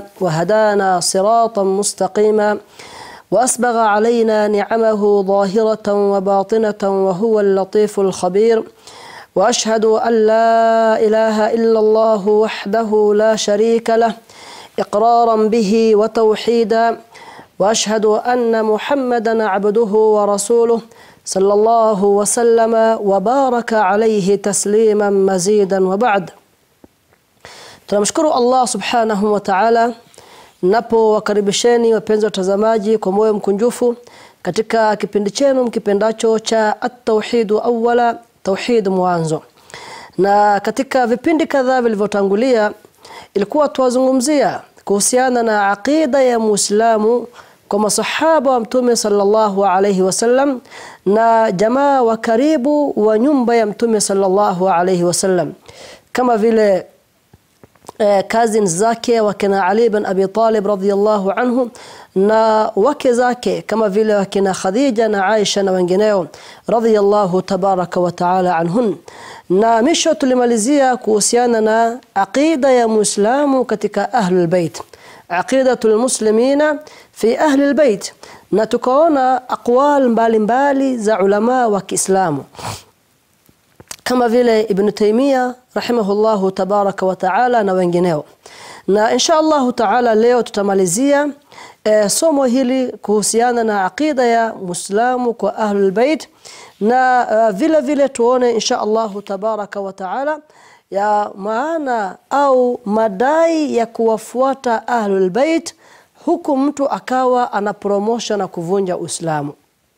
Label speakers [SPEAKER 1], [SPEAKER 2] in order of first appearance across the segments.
[SPEAKER 1] وهدانا صراطا مستقيما وأسبغ علينا نعمه ظاهرة وباطنة وهو اللطيف الخبير. وأشهد أن لا إله إلا الله وحده لا شريك له إقرارا به وتوحيدا. وأشهد أن محمدا عبده ورسوله صلى الله وسلم وبارك عليه تسليما مزيدا. وبعد. Tunamshukuru Allah subhanahu wa ta'ala napo wakaribisheni wapenzi watazamaji kwa moyo mkunjufu katika kipindi chenu mkipendacho cha at-tauhid awwala, tauhid mwanzo. Na katika vipindi kadhaa vilivyotangulia ilikuwa tuwazungumzia kuhusiana na aqida ya Muislamu kwa masahaba wa Mtume sallallahu alayhi wasallam na jamaa wa karibu wa nyumba ya Mtume sallallahu alayhi wasallam, kama vile cousins zake wakina Ali ibn Abi Talib radhiyallahu anhu na wake zake kama vile wakina Khadija na Aisha na wengineo radhiyallahu tabaraka wa taala anhun. Na misho tulimalizia kuhusiana na aqida ya Muislamu katika ahlul bait, aqidatul muslimina fi ahlul bait, na tukaona aqwal mbalimbali za ulama wa Kiislamu kama vile Ibn Taymiyyah rahimahullahu tabaraka wa taala na wengineo. Na insha Allah taala leo tutamalizia somo hili kuhusiana na aqida ya Muislamu kwa ahlul bait, na vile vile tuone insha Allah tabaraka wa taala ya maana au madai ya kuwafuata ahlul bait huku mtu akawa ana promotion na kuvunja Uislamu.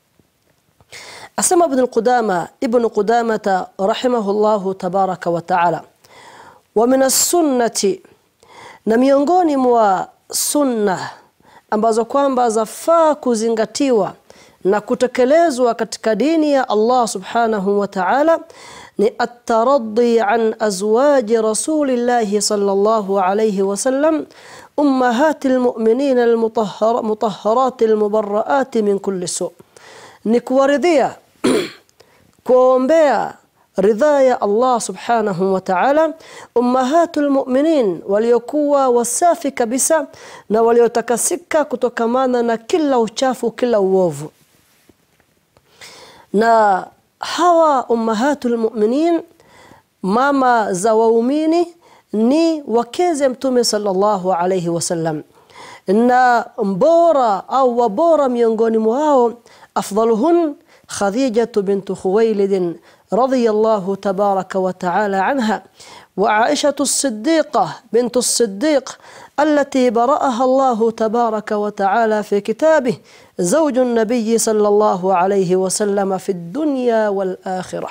[SPEAKER 1] Asema Ibn Qudamah rahimahullahu tabaraka wa taala, wa min as-sunnati, na miongoni mwa sunna ambazo kwamba zafaa kuzingatiwa na kutekelezwa katika dini ya Allah subhanahu wa ta'ala ni at-taraddi an azwaji rasulillahi sallallahu alayhi wasallam ummahatil mu'minin al-mutahharat al-mubarra'at min kulli su', ni kuwaridhia kuombea ridha ya Allah subhanahu wa ta'ala ummahatul mu'minin waliokuwa wasafi kabisa na waliotakasika kutokamana na kila uchafu, kila uovu. Na hawa ummahatul mu'minin, mama za waumini, ni wakeze Mtume sallallahu alayhi wasallam, na mbora au wabora miongoni mwao afdaluhun Khadijah bint Khuwaylid radhiyallahu tabaraka wa ta'ala anha, wa Aisha as-Siddiqah bint as-Siddiq التي برأها الله تبارك وتعالى في كتابه زوج النبي صلى الله عليه وسلم في الدنيا والآخرة.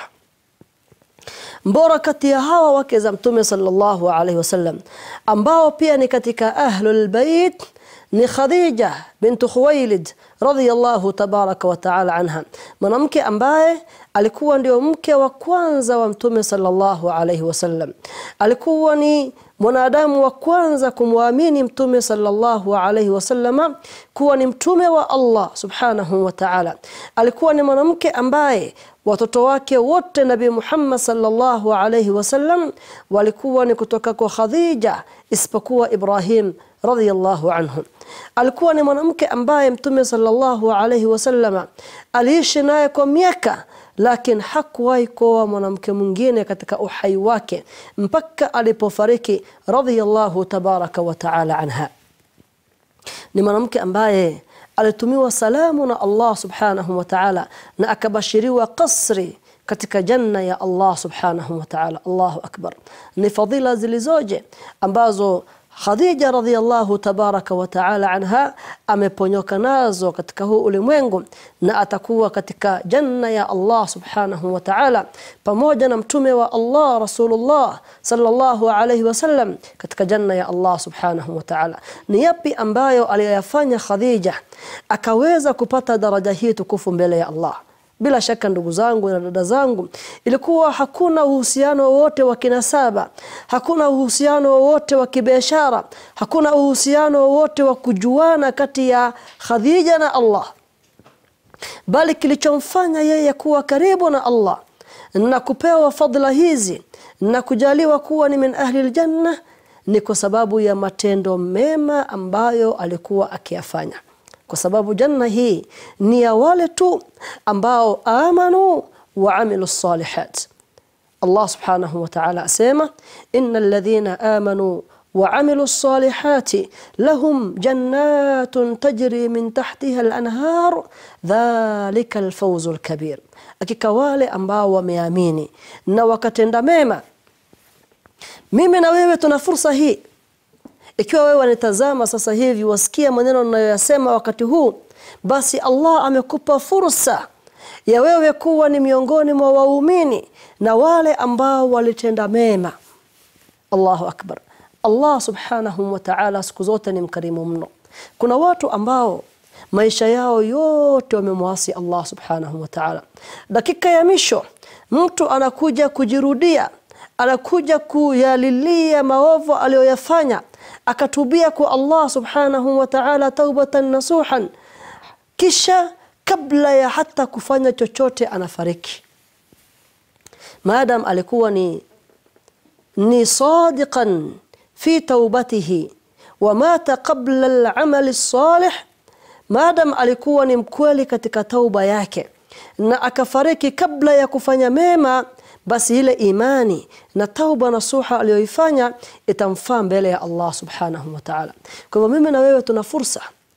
[SPEAKER 1] Mborakati ya hawa wake za Mtume sallallahu alayhi wasallam ambao pia ni katika ahlul bait ni Khadija bint Khuwaylid radhiyallahu tabaraka wa ta'ala anha, mwanamke ambaye alikuwa ndio mke wa kwanza wa Mtume sallallahu alayhi wasallam. Alikuwa ni mwanadamu wa kwanza kumwamini Mtume sallallahu alayhi wasallam kuwa ni mtume wa Allah subhanahu wa ta'ala. Alikuwa ni mwanamke ambaye watoto wake wote Nabii Muhammad sallallahu alayhi wasallam walikuwa ni kutoka kwa Khadija isipokuwa Ibrahim radhiyallahu anhu. Alikuwa ni mwanamke ambaye Mtume sallallahu alayhi wasallam aliishi naye kwa miaka, lakini hakuwahi kuoa mwanamke mwingine katika uhai wake mpaka alipofariki radhiyallahu tabaraka wa ta'ala anha. Ni mwanamke ambaye alitumiwa salamu na Allah subhanahu wa ta'ala na akabashiriwa qasri katika janna ya Allah subhanahu wa ta'ala. Allahu akbar. Ni fadhila zilizoje ambazo Khadija radhiyallahu tabaraka wa ta'ala anha ameponyoka nazo katika huu ulimwengu, na atakuwa katika janna ya Allah subhanahu wa ta'ala pamoja na mtume wa Allah Rasulullah sallallahu alayhi wasallam katika janna ya Allah subhanahu wa ta'ala. Ni yapi ambayo aliyafanya Khadija akaweza kupata daraja hii tukufu mbele ya Allah? Bila shaka ndugu zangu na dada zangu, ilikuwa hakuna uhusiano wowote wa kinasaba, hakuna uhusiano wowote wa kibiashara, hakuna uhusiano wowote wa kujuana kati ya Khadija na Allah, bali kilichomfanya yeye kuwa karibu na Allah na kupewa fadhila hizi na kujaliwa kuwa ni min ahli aljanna ni kwa sababu ya matendo mema ambayo alikuwa akiyafanya. Kwa sababu janna hii ni ya wale tu ambao amanu wa amilu salihat. Allah subhanahu wa ta'ala asema innal ladhina amanu wa amilu salihati lahum jannatun tajri min tahtiha al-anhar dhalika al-fawz al-kabir. Hakika wale ambao wameamini na wakatenda mema, mimi na wewe tuna fursa hii. Ikiwa wewe unatazama sasa hivi wasikia maneno ninayoyasema wakati huu, basi Allah amekupa fursa ya wewe kuwa ni miongoni mwa waumini na wale ambao walitenda mema. Allahu akbar. Allah subhanahu wa ta'ala siku zote ni mkarimu mno. Kuna watu ambao maisha yao yote wamemwasi Allah subhanahu wa ta'ala. Dakika ya mwisho mtu anakuja kujirudia, anakuja kuyalilia maovu aliyoyafanya, akatubia kwa Allah subhanahu wa ta'ala taubatan nasuhan, kisha kabla ya hata kufanya chochote anafariki. Maadam alikuwa ni sadiqan fi taubatihi wa mata qabla al-amal as-salih, maadam alikuwa ni mkweli katika tauba yake na akafariki kabla ya kufanya mema, basi ile imani na tauba nasuha aliyoifanya itamfaa mbele ya Allah subhanahu wa ta'ala. Kwa hivyo mimi na wewe tuna fursa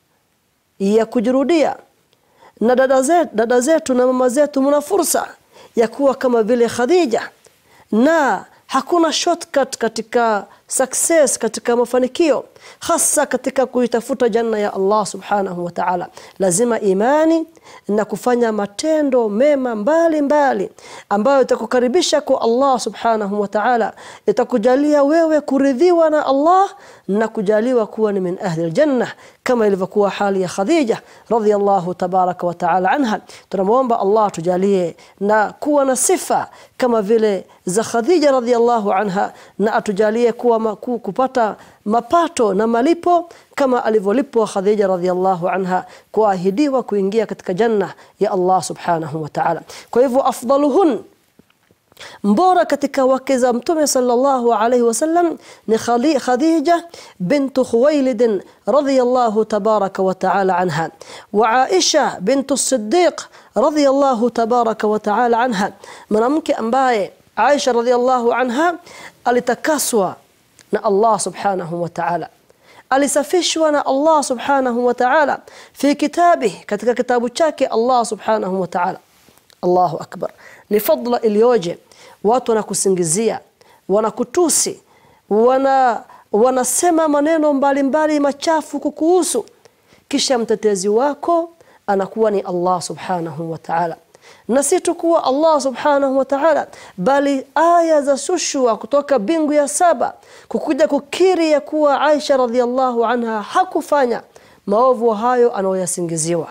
[SPEAKER 1] ya kujirudia, na dada zetu na mama zetu mna fursa ya kuwa kama vile Khadija. Na hakuna shortcut katika success, katika mafanikio, hasa katika kuitafuta janna ya Allah subhanahu wa ta'ala. Lazima imani na kufanya matendo mema mbali ambayo itakukaribisha kwa Allah subhanahu wa ta'ala, itakujalia wewe kuridhiwa na Allah na kujaliwa kuwa ni min ahli aljanna, kama ilivyokuwa hali ya Khadija radhiyallahu tabaraka wa ta'ala anha. Tunamuomba Allah tujalie na kuwa na sifa kama vile za Khadija radhiyallahu anha, na atujalie kuwa kupata mapato na malipo kama alivyolipwa Khadija radhiyallahu anha, kuahidiwa kuingia katika janna ya Allah subhanahu wa ta'ala. Kwa hivyo afdaluhun, mbora katika wake za Mtume sallallahu alayhi wasallam ni Khadija bint Khuwailid radhiyallahu tabaraka wa ta'ala anha, wa Aisha bint as-Siddiq radhiyallahu tabaraka wa ta'ala anha. Mwanamke ambaye Aisha radhiyallahu anha alitakaswa na Allah subhanahu wa ta'ala, alisafishwa na Allah subhanahu wa ta'ala fi kitabihi, katika kitabu chake Allah subhanahu wa ta'ala. Allahu akbar. Ni fadla iliyoje. Watu wanakusingizia, wanakutusi, wanasema maneno mbalimbali machafu kukuhusu, kisha mtetezi wako anakuwa ni Allah subhanahu wa ta'ala. Na si tu kuwa Allah subhanahu wa ta'ala, bali aya za shushua kutoka bingu ya 7 kukuja kukiri ya kuwa Aisha radhiyallahu anha hakufanya maovu hayo anayoyasingiziwa.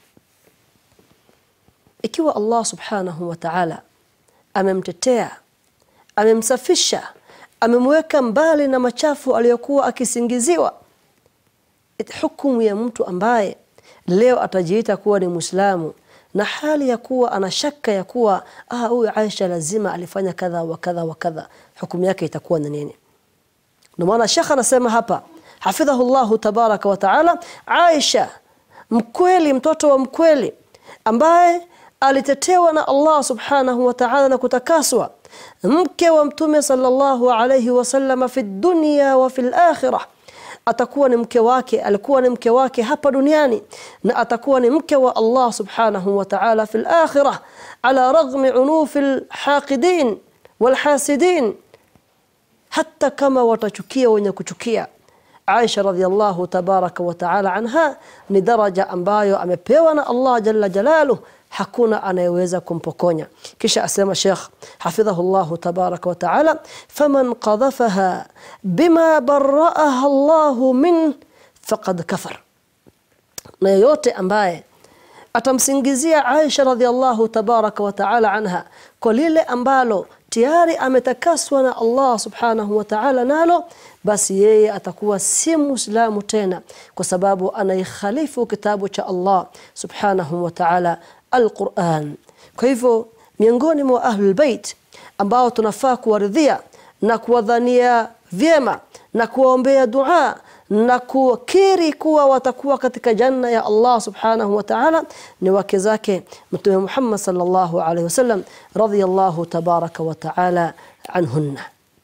[SPEAKER 1] Ikiwa Allah subhanahu wa ta'ala amemtetea, amemsafisha, amemweka mbali na machafu aliyokuwa akisingiziwa, hukumu ya mtu ambaye leo atajiita kuwa ni Muislamu na hali ya kuwa anashaka ya kuwa huyu Aisha lazima alifanya kadha wa kadha wa kadha, hukumu yake itakuwa ni nini? Ndio maana Sheikh anasema hapa hafidhahu Allah tabaraka wa taala, Aisha mkweli, mtoto wa mkweli ambaye alitetewa na Allah subhanahu wa ta'ala na kutakaswa, mke wa Mtume sallallahu alayhi wasallam fi dunya wa fil akhirah, atakuwa ni mke wake, alikuwa ni mke wake hapa duniani na atakuwa ni mke wa Allah subhanahu wa ta'ala fil akhirah, ala raghmi unufil haqidin wal hasidin, hata kama watachukia wenye kuchukia. Aisha radhiyallahu tabaraka wa ta'ala anha ni daraja ambayo amepewa na Allah jalla jalaluhu, hakuna anayeweza kumpokonya. Kisha asema Sheikh hafidhahu Allah tabaraka wa ta'ala, faman qadhafaha bima barra'aha Allah min faqad kafar. Na yote ambaye atamsingizia Aisha radhiyallahu tabaraka wa ta'ala anha kwa lile ambalo tayari ametakaswa na Allah subhanahu wa ta'ala nalo, basi yeye atakuwa si Muislamu tena, kwa sababu anaikhalifu kitabu cha Allah subhanahu wa ta'ala, Al-Qur'an. Kwa hivyo miongoni mwa ahlul bait ambao tunafaa kuwaridhia na kuwadhania vyema na kuombea dua na kukiri kuwa watakuwa katika janna ya Allah subhanahu wa ta'ala ni wake zake Mtume Muhammad sallallahu alayhi wasallam radiyallahu tabaraka wa ta'ala anhunna.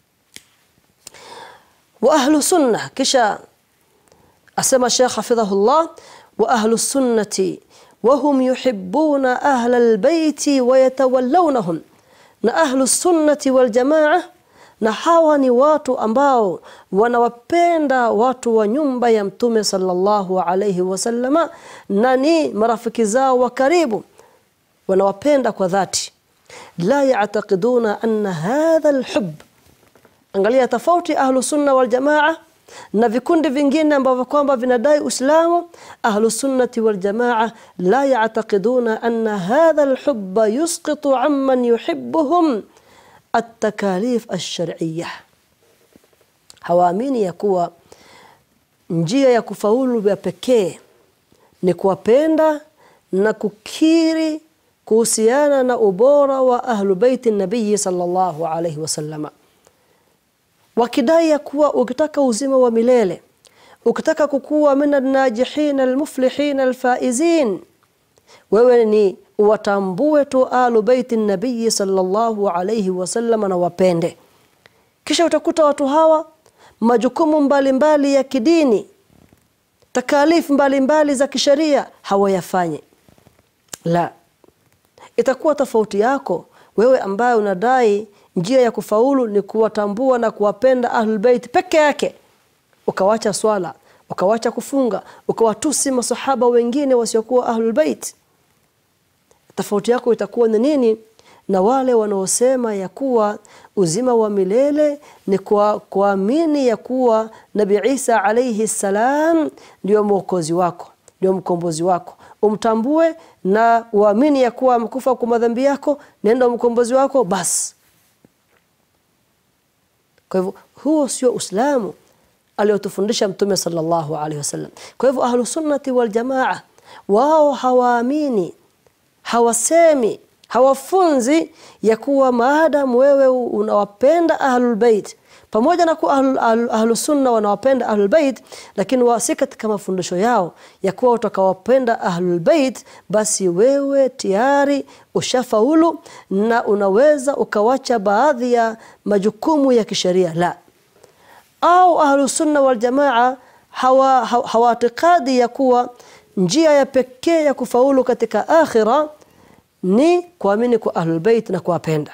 [SPEAKER 1] Wa ahlu sunnah, kisha asema Sheikh hafidhahullah, wa ahlu sunnati وهم يحبون أهل البيت ويتولونهم. na ahlu sunnati wal jamaa, na hawa ni watu ambao wanawapenda watu wa nyumba ya Mtume sallallahu alayhi wasallama na ni marafiki zao wa karibu, wanawapenda kwa dhati. la ya'taqiduna anna hadha alhubb, angalia tofauti ahlu sunna wal jamaa na vikundi vingine ambavyo kwamba vinadai Uislamu. ahlu sunnati wal jamaa la ya'taqiduna anna hadha alhubba yusqitu amman yuhibbuhum at-takalif ash-shar'iyyah. hawaamini ya kuwa njia ya kufaulu ya pekee ni kuwapenda na kukiri kuhusiana na ubora wa ahlu baiti nabii sallallahu alayhi wasallama, wakidai ya kuwa ukitaka uzima wa milele, ukitaka kukua minan najihin almuflihin alfaizin, wewe ni watambue tu ahlu baiti nabii sallallahu alayhi wasallam na wapende. Kisha utakuta watu hawa majukumu mbalimbali ya kidini, takalifu mbalimbali za kisheria hawayafanye. La, itakuwa tofauti yako wewe ambaye unadai njia ya kufaulu ni kuwatambua na kuwapenda ahlul bait peke yake, ukawacha swala, ukawacha kufunga, ukawatusi masahaba wengine wasiokuwa ahlul bait. Tofauti yako itakuwa ni nini na wale wanaosema ya kuwa uzima wa milele ni kuamini ya kuwa Nabii Isa alayhi salam ndio mwokozi wako, ndio mkombozi wako, umtambue na uamini ya kuwa amekufa kwa madhambi yako, nenda mkombozi wako basi. Kwa hivyo huo sio Uislamu aliyotufundisha Mtume sallallahu alaihi wasallam. Kwa hivyo ahlu sunnati wal jamaa wao hawaamini, hawasemi, hawafunzi ya kuwa maadamu wewe unawapenda ahlul bait, pamoja na kuwa ahlu sunna wanawapenda ahlul bait, lakini wasi katika mafundisho yao ya kuwa utakawapenda ahlul bait basi wewe tayari ushafaulu na unaweza ukawacha baadhi ya majukumu ya kisheria. La, au ahlu sunna wal jamaa hawatikadi ya kuwa njia ya pekee ya kufaulu katika akhira ni kuamini kwa ahlul bait na kuwapenda,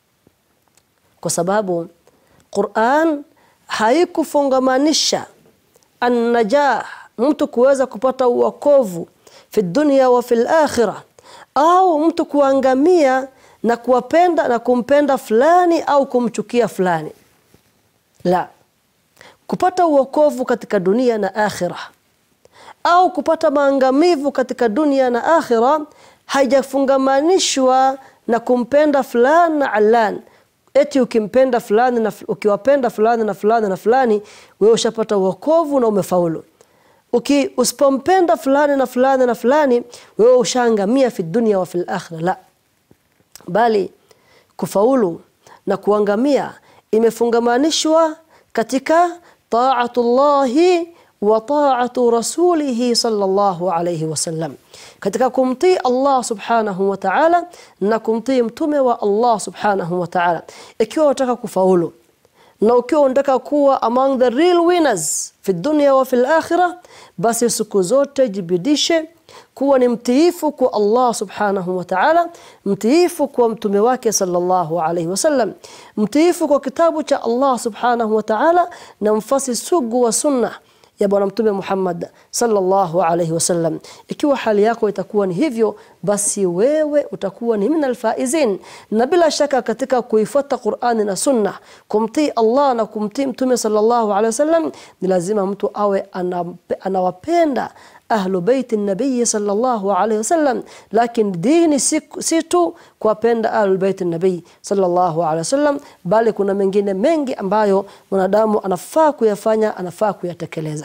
[SPEAKER 1] kwa sababu Qur'an haikufungamanisha an-najah, mtu kuweza kupata wokovu fi dunya wa fil akhirah, au mtu kuangamia na kuwapenda na kumpenda fulani au kumchukia fulani. La, kupata wokovu katika dunia na akhirah au kupata maangamivu katika dunia na akhirah haijafungamanishwa na kumpenda fulani na allan. Eti ukimpenda fulani na ukiwapenda fulani na fulani na fulani wewe ushapata wokovu na umefaulu. Usipompenda fulani na fulani na fulani wewe ushaangamia fi dunya wa fil akhirah. La, bali kufaulu na kuangamia imefungamanishwa katika ta'atullahi wa ta'atu rasulihi sallallahu alayhi wasallam, katika kumtii Allah subhanahu wa ta'ala na kumtii mtume wa Allah subhanahu wa ta'ala. Ikiwa unataka kufaulu na ukiwa unataka kuwa among the real winners fi dunya wa fil akhirah, basi siku zote jibidishe kuwa ni mtiifu kwa Allah subhanahu wa ta'ala, mtiifu kwa mtume wake sallallahu alayhi wasallam, mtiifu kwa kitabu cha Allah subhanahu wa ta'ala, na mfasi sugu wa sunna ya bwana mtume Muhammad sallallahu alayhi wasallam. Ikiwa hali yako itakuwa ni hivyo, basi wewe utakuwa ni minal faizin. Na bila shaka katika kuifuata Qur'ani na sunna, kumtii Allah na kumtii mtume sallallahu alayhi wasallam, ni lazima mtu awe anawapenda ahlu baiti nabii sallallahu alayhi wasallam. Lakini dini si tu kuwapenda ahlu baiti nabii sallallahu alayhi wasallam, bali kuna mengine mengi ambayo mwanadamu anafaa kuyafanya, anafaa kuyatekeleza.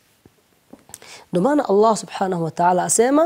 [SPEAKER 1] Ndio maana Allah subhanahu wa ta'ala asema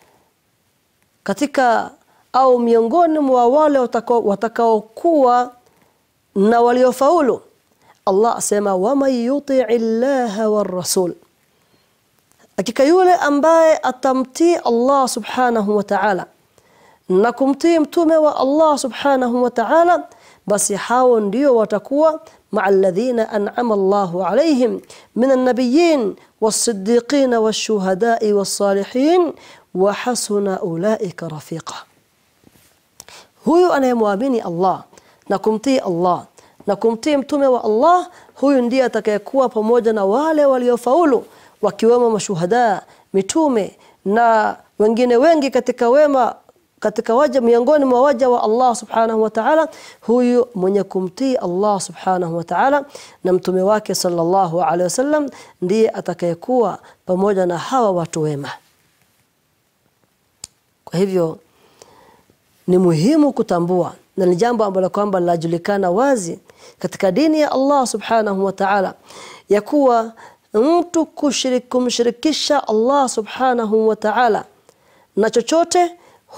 [SPEAKER 1] katika au miongoni mwa wale watakaokuwa na waliofaulu Allah asema waman yuti'i llaha war rasul, hakika yule ambaye atamtii Allah subhanahu wa ta'ala na kumtii mtume wa Allah subhanahu wa ta'ala, basi hao ndio watakuwa ma'al ladhina an'ama Allahu alayhim minan nabiyyin was-siddiqin wash-shuhada'i was-salihin wa hasuna ulaika rafiqa. Huyu anayemwamini Allah na kumtii Allah na kumtii mtume wa Allah, huyu ndiye atakayekuwa pamoja na wale waliofaulu, wakiwemo mashuhada, mitume na wengine wengi katika wema, katika waja miongoni mwa waja wa Allah subhanahu wa ta'ala. Huyu mwenye kumtii Allah subhanahu wa ta'ala na mtume wake sallallahu alaihi wasallam ndiye atakayekuwa pamoja na hawa watu wema. Kwa hivyo ni muhimu kutambua, na ni jambo ambalo kwamba linajulikana wazi katika dini ya Allah subhanahu wa ta'ala, ya kuwa mtu kumshirikisha Allah subhanahu wa ta'ala na chochote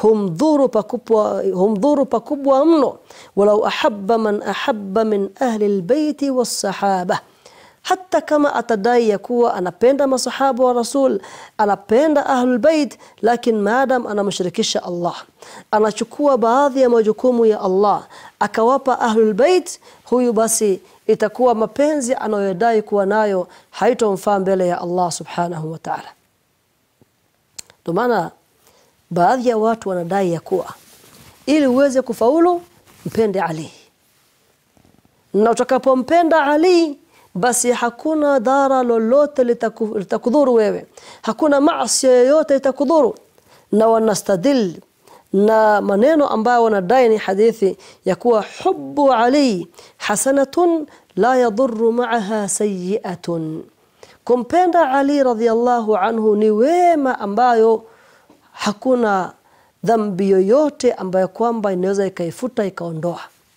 [SPEAKER 1] humdhuru pakubwa mno, walau ahabba man ahabba min ahli albayti was-sahaba. Hata kama atadai ya kuwa anapenda masahaba wa Rasul, anapenda ahlul bait, lakini maadam anamshirikisha Allah, anachukua baadhi ya majukumu ya Allah akawapa ahlul bait, huyu basi itakuwa mapenzi anayodai kuwa nayo haitomfaa mbele ya Allah subhanahu wa ta'ala. Ndio maana baadhi ya watu wanadai ya kuwa ili uweze kufaulu mpende Ali, na utakapompenda Ali basi hakuna dhara lolote litakudhuru wewe, hakuna maasi yoyote itakudhuru. Na wanastadil na maneno ambayo wanadai ni hadithi ya kuwa hubbu Ali hasanatun la yadhurru ma'aha sayyi'atun, kumpenda Ali radhiyallahu anhu ni wema ambayo hakuna dhambi yoyote ambayo kwamba inaweza ikaifuta ikaondoa.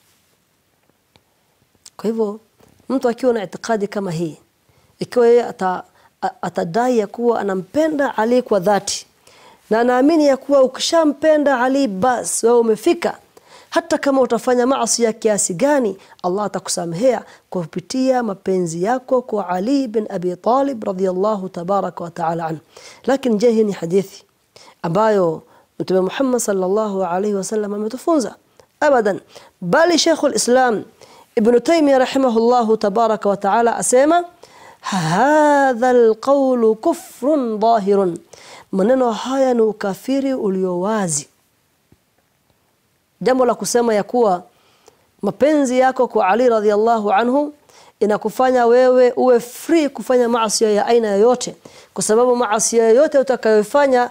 [SPEAKER 1] Kwa hivyo mtu akiwa na itikadi kama hii, ikiwa yeye atadai ya kuwa anampenda Ali kwa dhati, na anaamini ya kuwa ukishampenda Ali basi wewe umefika, hata kama utafanya maasi ya kiasi gani Allah atakusamehea kupitia mapenzi yako kwa Ali bin Abi Talib radhiyallahu tabaraka wa ta'ala anhu. Lakini je, hii ni hadithi ambayo Mtume Muhammad sallallahu alayhi wasallam ametufunza? Abadan. Bali Sheikhul Islam Ibn Taymiyyah rahimahullahu tabaraka wa ta'ala asema hadha alqawlu kufrun dhahirun, maneno haya ni ukafiri uliowazi. Jambo la kusema ya kuwa mapenzi yako kwa Ali radhiyallahu anhu inakufanya wewe uwe free kufanya maasi ya aina yoyote, kwa sababu maasi yoyote utakayofanya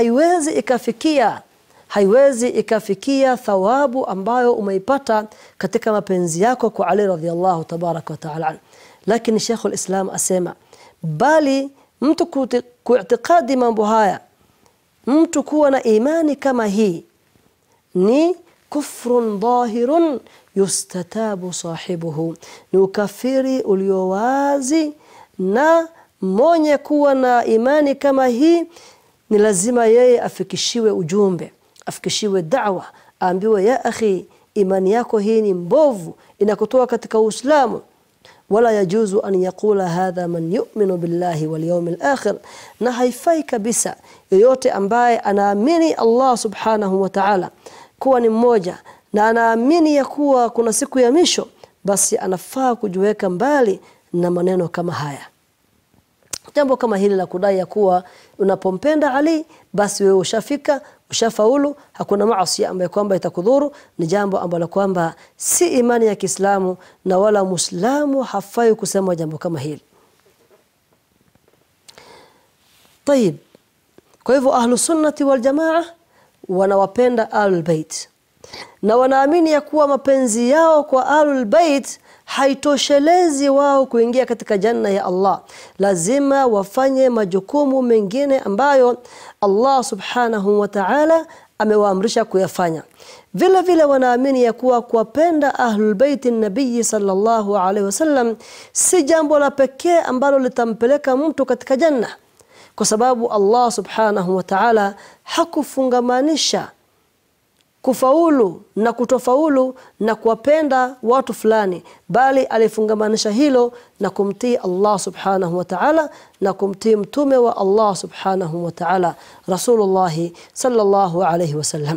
[SPEAKER 1] haiwezi ikafikia thawabu ambayo umeipata katika mapenzi yako kwa Ali radhiyallahu tabaraka wa ta'ala. Lakini Sheikhul Islam asema bali mtu kuitikadi mambo haya, mtu kuwa na imani kama hii ni kufrun dhahirun yustatabu sahibuhu, ni ukafiri uliowazi. Na mwenye kuwa na imani kama hii ni lazima yeye afikishiwe ujumbe, afikishiwe da'wa, aambiwe ya akhi, imani yako hii ni mbovu, inakutoa katika Uislamu. Wala yajuzu an yaqula hadha man yu'minu billahi wal yawmil akhir, na haifai kabisa yoyote ambaye anaamini Allah subhanahu wa ta'ala kuwa ni mmoja na anaamini ya kuwa kuna siku ya mwisho, basi anafaa kujiweka mbali na maneno kama haya. Jambo kama hili la kudai ya kuwa unapompenda Ali basi wewe ushafika, ushafaulu, hakuna maasi ambayo kwamba itakudhuru, ni jambo ambalo kwamba si imani ya Kiislamu, na wala Muislamu hafai kusema jambo kama hili. Tayib, kwa hivyo ahlus sunnati wal jamaa wanawapenda ahlul bait, na wanaamini ya kuwa mapenzi yao kwa ahlul bait haitoshelezi wao kuingia katika janna ya Allah. Lazima wafanye majukumu mengine ambayo Allah subhanahu wa ta'ala amewaamrisha kuyafanya. Vile vile wanaamini ya kuwa kuwapenda ahlul bait an-nabii sallallahu alaihi wasallam si jambo la pekee ambalo litampeleka mtu katika janna, kwa sababu Allah subhanahu wa ta'ala hakufungamanisha kufaulu na kutofaulu na kuwapenda watu fulani, bali alifungamanisha hilo na kumtii Allah subhanahu wa ta'ala na kumtii mtume wa Allah subhanahu wa ta'ala Rasulullah sallallahu alayhi wasallam.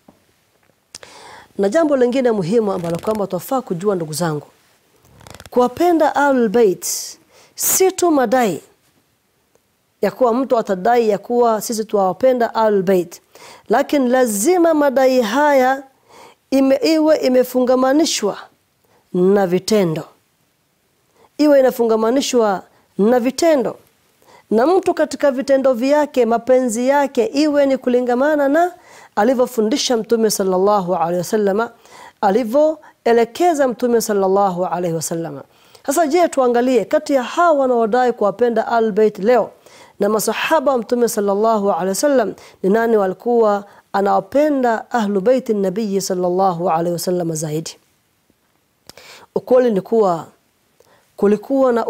[SPEAKER 1] Na jambo lingine muhimu ambalo kwamba twafaa kujua ndugu zangu, kuwapenda Ahlul Bait si tu madai ya kuwa mtu atadai ya kuwa sisi tuwapenda Ahlul Bait, lakini lazima madai haya iwe imefungamanishwa na vitendo, iwe inafungamanishwa na vitendo, na mtu katika vitendo vyake, mapenzi yake iwe ni kulingamana na alivyofundisha Mtume sallallahu alaihi wasallam, alivyoelekeza Mtume sallallahu alaihi wasallam. Sasa je, tuangalie kati ya hawa wanaodai kuwapenda Ahlul Bait leo na masahaba wa Mtume sallallahu alaihi wasallam, ni nani walikuwa anawapenda Ahlul Bait an-Nabii sallallahu alaihi wasallam zaidi? Ukweli ni kuwa kulikuwa na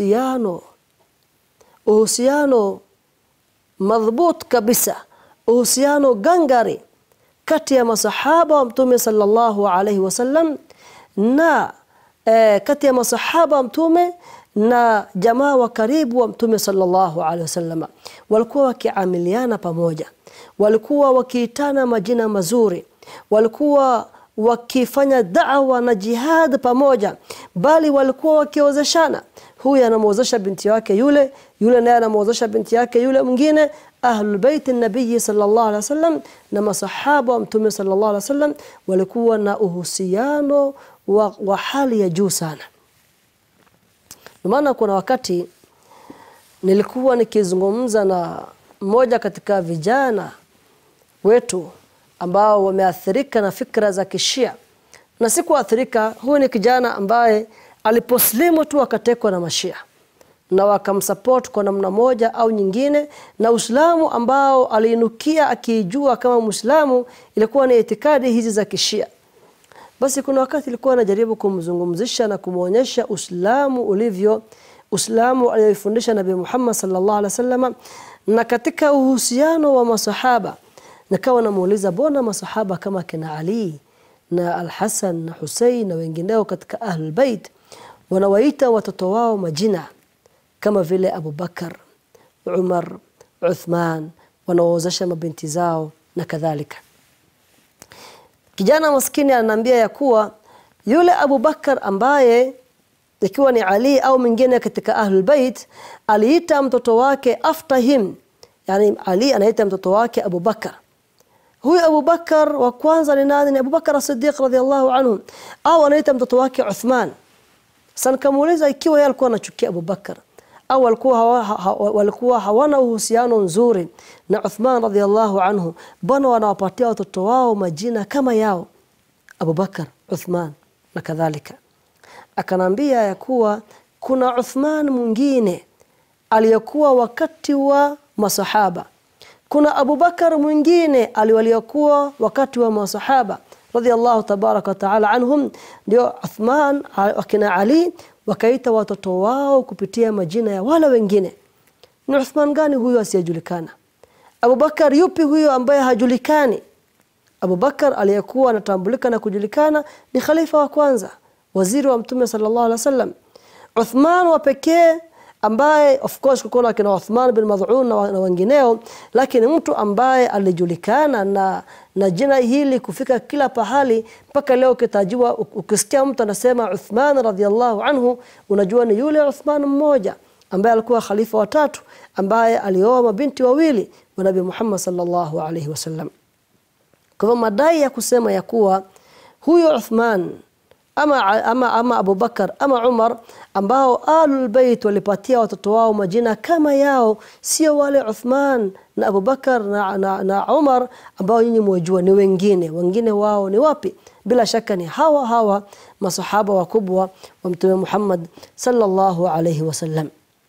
[SPEAKER 1] uhusiano madhubut kabisa, uhusiano gangari kati ya masahaba wa Mtume sallallahu alaihi wasallam na kati ya masahaba wa Mtume na jamaa wa karibu wa Mtume sallallahu alaihi wasallam. Walikuwa wakiamiliana pamoja, walikuwa wakiitana majina mazuri, walikuwa wakifanya da'wa na jihad pamoja, bali walikuwa wakiozeshana. Huyu anamuozesha binti yake yule naye anamuozesha binti yake yule mwingine. Ahlul Bait an-Nabii sallallahu alaihi wasallam na masahaba wa Mtume sallallahu alaihi wasallam walikuwa na uhusiano wa hali ya juu sana. Maana kuna wakati nilikuwa nikizungumza na mmoja katika vijana wetu ambao wameathirika na fikra za Kishia, na sikuathirika. Huyu ni kijana ambaye aliposlimu tu akatekwa na Mashia na wakamsupport kwa namna moja au nyingine, na Uislamu ambao aliinukia akijua kama Muislamu ilikuwa ni itikadi hizi za Kishia. Basi kuna wakati ilikuwa anajaribu kumzungumzisha na kumuonyesha Uislamu ulivyo, Uislamu aliyofundisha Nabii Muhammad sallallahu alaihi wasallam, na katika uhusiano wa masahaba nikawa namuuliza, bona masahaba kama kina Ali na Al-Hasan na Hussein na wengineo katika Ahlul Bait wanawaita watoto wao majina kama vile Abu Bakar, Umar, Uthman, wanaozesha mabinti zao na kadhalika. Kijana maskini ananiambia ya kuwa yule Abu Bakar ambaye ikiwa ni Ali au mwingine katika Ahlul Bait aliita mtoto wake after him, yani Ali anaita mtoto wake Abu Bakar. Huyu Abu Bakar wa kwanza ni nani? Ni Abu Bakar as-Siddiq radhiyallahu anhu, au anaita mtoto wake Uthman. Sasa kamuuliza ikiwa yeye alikuwa anachukia Abu Bakar au walikuwa hawana uhusiano nzuri na Uthman radhiyallahu anhu, bwana wanawapatia watoto wao majina kama yao, Abu Bakar, Uthman na kadhalika. Akanambia ya kuwa kuna Uthman mwingine aliyokuwa wakati wa masahaba, kuna Abu Bakar mwingine aliyokuwa wakati wa masahaba radhiyallahu tabaraka wa taala anhum. Ndio Uthman wakina Ali wakaita watoto wao kupitia majina ya wale wengine. Ni Uthman gani huyo asiyejulikana? Abu Bakar yupi huyo ambaye hajulikani? Abu Bakar aliyekuwa anatambulika na kujulikana ni khalifa wa kwanza, waziri wa Mtume sallallahu alaihi wasallam. Uthman wa pekee ambaye of course kuna kina Uthman bin Mad'un na wengineo, lakini mtu ambaye alijulikana na jina hili kufika kila pahali mpaka leo kitajua. Ukisikia mtu anasema Uthman radhiyallahu anhu, unajua ni yule Uthman mmoja ambaye alikuwa khalifa wa tatu, ambaye alioa mabinti wawili wa Nabii Muhammad sallallahu alaihi wasallam. Kwa madai ya kusema ya kuwa huyo Uthman ama Abu Bakar ama Umar ambao Ahlul Bait walipatia watoto wao majina kama yao, sio wale Uthman na Abu Bakar na Umar ambao nyinyi mwajua, ni wengine wao ni wapi? Bila shaka ni hawa masahaba wakubwa wa Mtume Muhammad sallallahu alayhi wasallam.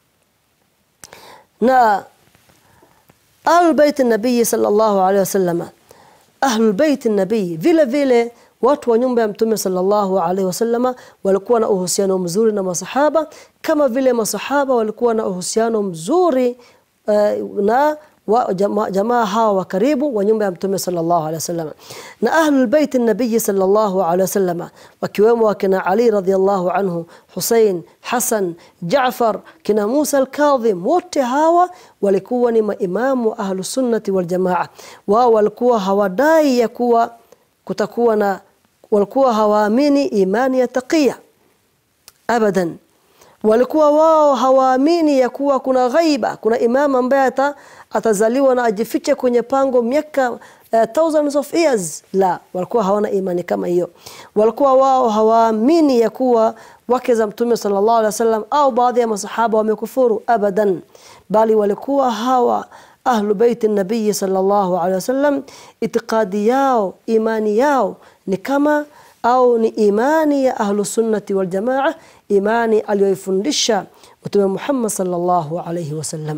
[SPEAKER 1] Na Ahlul Bait an-Nabii sallallahu alayhi wasallam, Ahlul Bait an-Nabii vile watu wa nyumba ya Mtume sallallahu alaihi wasallama walikuwa na uhusiano mzuri na masahaba, kama vile masahaba walikuwa na uhusiano mzuri na jamaa hawa wa karibu wa nyumba ya Mtume sallallahu alaihi wasallam. Na ahlul bait an-nabiy sallallahu alaihi wasallam wakiwemo wakina Ali radhiyallahu anhu, Hussein, Hassan, Jaafar, kina Musa al-Kadhim, wote hawa walikuwa ni maimamu ahlus sunnati wal jamaa. Wao walikuwa hawadai ya kuwa kutakuwa na, walikuwa hawaamini imani ya taqiyya abadan. Walikuwa wao hawaamini ya kuwa kuna ghaiba, kuna imam ambaye atazaliwa na ajifiche kwenye pango miaka thousands of years. La, walikuwa hawana imani kama hiyo. Walikuwa wao hawaamini ya kuwa wake za Mtume sallallahu alaihi wasallam au baadhi ya masahaba wamekufuru abadan, bali walikuwa hawa ahlu bait an-nabiy sallallahu alaihi wasallam itikadi yao, imani yao ni kama au ni imani ya ahlu sunnati wal jamaa, imani aliyoifundisha Mtume Muhammad sallallahu alaihi wasallam.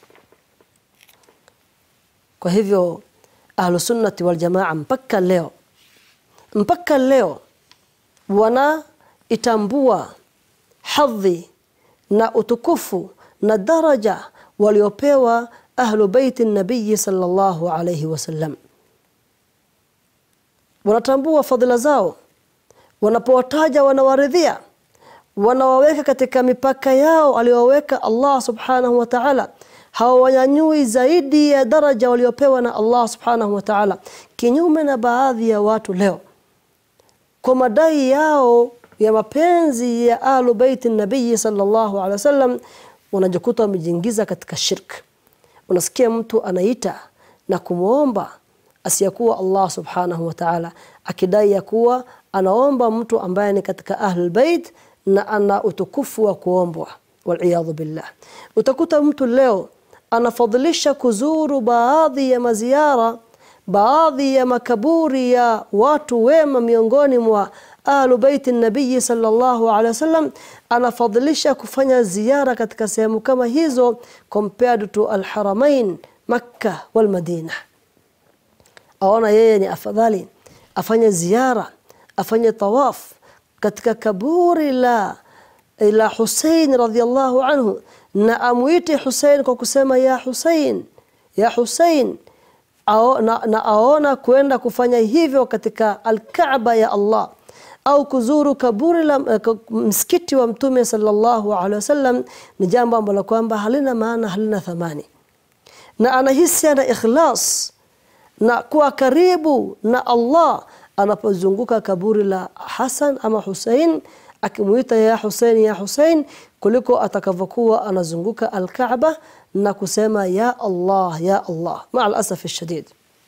[SPEAKER 1] Kwa hivyo ahlu sunnati wal jamaa mpaka leo wana itambua hadhi na utukufu na daraja waliopewa ahlu bait an-nabiy sallallahu alaihi wasallam. Wanatambua fadhila zao, wanapowataja wanawaridhia, wanawaweka katika mipaka yao aliyoweka Allah subhanahu wa ta'ala. Hawanyanyui zaidi ya daraja waliopewa na Allah subhanahu wa ta'ala, kinyume na baadhi ya watu leo kwa madai yao ya mapenzi ya ahlu bait an-nabiy sallallahu alaihi wasallam wanajikuta wamejiingiza katika shirk. Unasikia mtu anaita na kumuomba asiyakuwa Allah subhanahu wa ta'ala, akidai ya kuwa anaomba mtu ambaye ni katika ahlul bait na ana utukufu wa kuombwa, wal billah. Utakuta mtu leo anafadhilisha kuzuru baadhi ya maziara, baadhi ya makaburi ya watu wema miongoni mwa ahlu bait an-nabiy sallallahu alaihi wasallam, anafadhilisha kufanya ziara katika sehemu kama hizo compared to al-haramain Makkah wal Madinah. Aona yeye ni afadhali afanye ziara, afanye tawaf katika kaburi la Hussein radhiyallahu anhu, na amuite Hussein kwa kusema ya Hussein, ya Hussein. Na aona kwenda kufanya hivyo katika al-Kaaba ya Allah au kuzuru kaburi la msikiti wa Mtume sallallahu alaihi wasallam ni jambo ambalo kwamba halina maana, halina thamani, na anahisi ana ikhlas na kuwa karibu na Allah anapozunguka kaburi la Hassan ama Hussein akimuita ya Hussein, ya Hussein, kuliko atakavyokuwa anazunguka al-Kaaba na kusema ya Allah, ya Allah. Ma'al asaf shadid,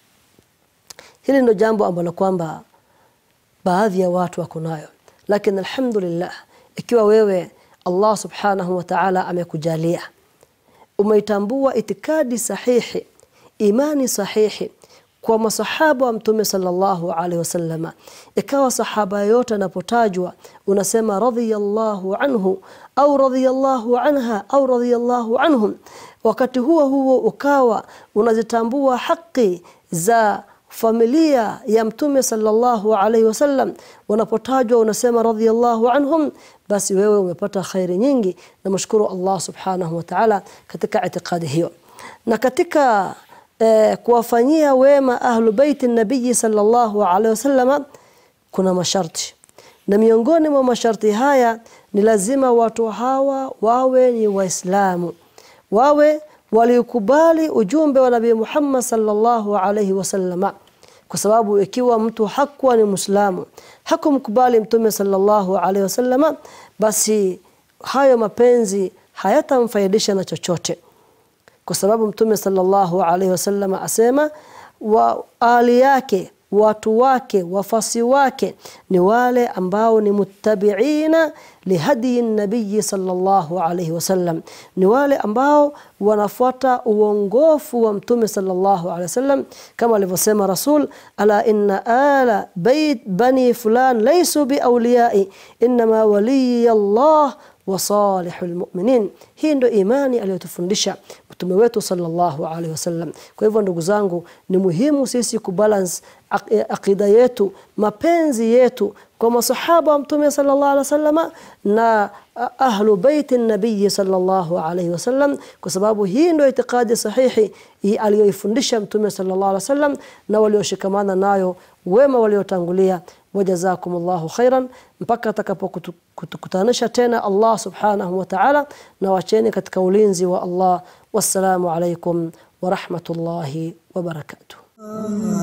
[SPEAKER 1] hili ndio jambo ambalo kwamba baadhi ya watu wako nayo. Lakini alhamdulillah, ikiwa wewe Allah subhanahu wa ta'ala amekujalia umeitambua itikadi sahihi, imani sahihi kwa masahaba wa Mtume sallallahu alaihi wasallam, ikawa sahaba yote anapotajwa unasema radhiyallahu anhu au radhiyallahu anha au radhiyallahu anhum, wakati huo ukawa unazitambua haki za familia ya Mtume sallallahu alaihi wasallam, wanapotajwa unasema radhiyallahu anhum, basi wewe umepata khairi nyingi, na mshukuru Allah subhanahu wa ta'ala katika itikadi hiyo. Na katika kuwafanyia wema ahlu bait an-nabiy sallallahu alaihi wasallam kuna masharti, na miongoni mwa masharti haya ni lazima watu hawa wawe ni Waislamu, wawe walikubali ujumbe wa Nabii Muhammad sallallahu alaihi wasallam. Kwa sababu ikiwa mtu hakuwa ni Muislamu, hakumkubali Mtume sallallahu alaihi wasallam, basi hayo mapenzi hayatamfaidisha na chochote. Kwa sababu Mtume sallallahu alaihi wasallam asema wa ali yake, watu wake, wafasi wake ni wale ambao ni muttabi'ina lihadi an-nabiy sallallahu alaihi wasallam, ni wale ambao wanafuata uongofu wa Mtume sallallahu alaihi wasallam, kama alivyosema Rasul, ala inna ala bait bani fulan laysu biawliyai inma waliy Allah wa salihul mu'minin. Hii ndio imani aliyotufundisha mtume wetu sallallahu alaihi wasallam. Kwa hivyo ndugu zangu, ni muhimu sisi kubalance akida yetu, mapenzi yetu kwa masahaba wa mtume sallallahu alaihi wasallam na ahlu baiti nabii sallallahu alaihi wasallam, kwa sababu hii ndio itikadi sahihi aliyoifundisha mtume sallallahu alaihi wasallam na walioshikamana nayo wema waliotangulia. Wajazakumullahu khairan, mpaka atakapokutanisha tena Allah subhanahu wa ta'ala, na wacheni katika ulinzi wa Allah. Wassalamu alaikum wa rahmatullahi wa barakatuh.